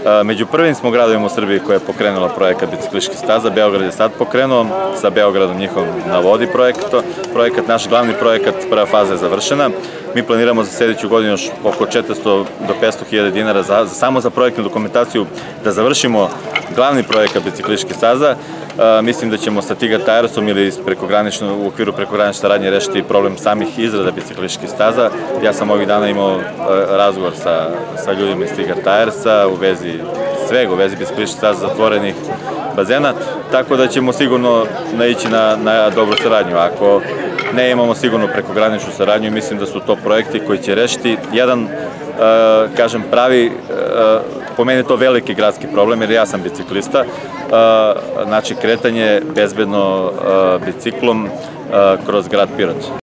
Među prvim smo gradovima u Srbiji koja je pokrenula projekat biciklističkih staza. Beograd je sad pokrenuo, sa Beogradom njihov na vodi projekat. Naš glavni projekat, prva faza je završena. Mi planiramo za sljedeću godinu još oko 400 do 500 hiljada dinara samo za projektnu dokumentaciju da završimo glavni projekat biciklističkih staza. Mislim da ćemo sa Tigar Tiresom ili u okviru prekogranične saradnje rešiti problem samih izrada biciklističkih staza. Ja sam ovih dana imao razgovor sa ljudima iz Tigar Tiresa u vezi svega, u vezi biciklističkih staza, zatvorenih bazena, tako da ćemo sigurno naići na dobru saradnju. Ako ne imamo sigurno prekograničnu saradnju i mislim da su to projekti koji će rešiti jedan, kažem, pravi, po meni je to veliki gradski problem jer ja sam biciklista, znači kretanje bezbedno biciklom kroz grad Pirot.